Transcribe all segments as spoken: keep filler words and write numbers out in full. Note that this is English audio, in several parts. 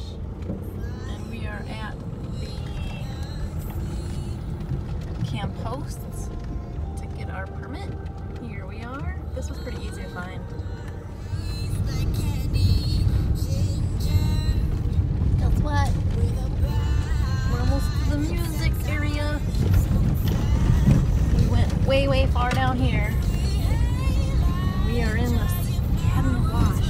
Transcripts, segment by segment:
and we are at the camp hosts to get our permit. Here we are. This was pretty easy to find. Guess what? We're almost to the music area. We went way, way far down here. We are in the cabin wash.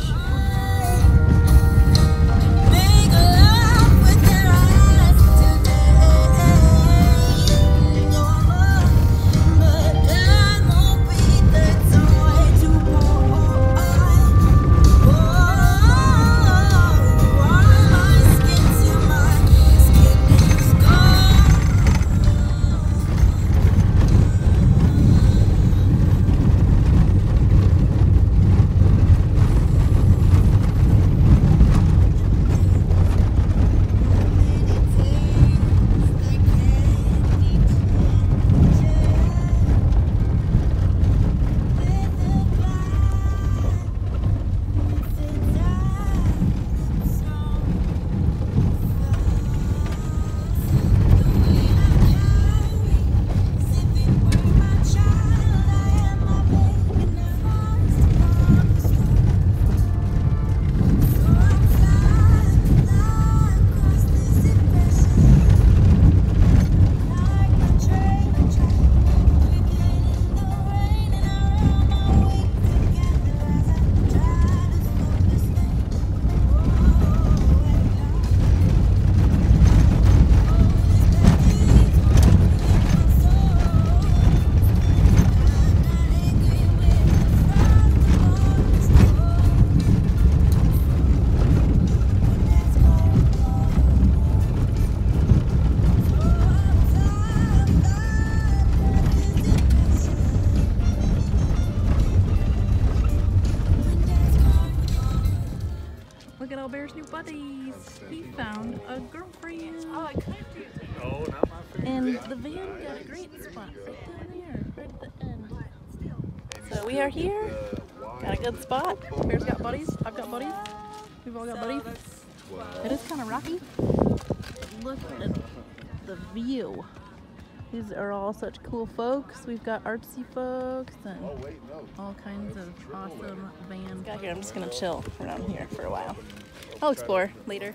Look at all Bear's new buddies. He found a girlfriend. Oh, I could do it. Oh, not my favorite. And the van got a great spot right down there, right at the end. So we are here. Got a good spot. Bear's got buddies. I've got buddies. We've all got buddies. It is kind of rocky. Look at the view. These are all such cool folks. We've got artsy folks and all kinds of awesome van. Got here. I'm just gonna chill around here for a while. I'll explore later.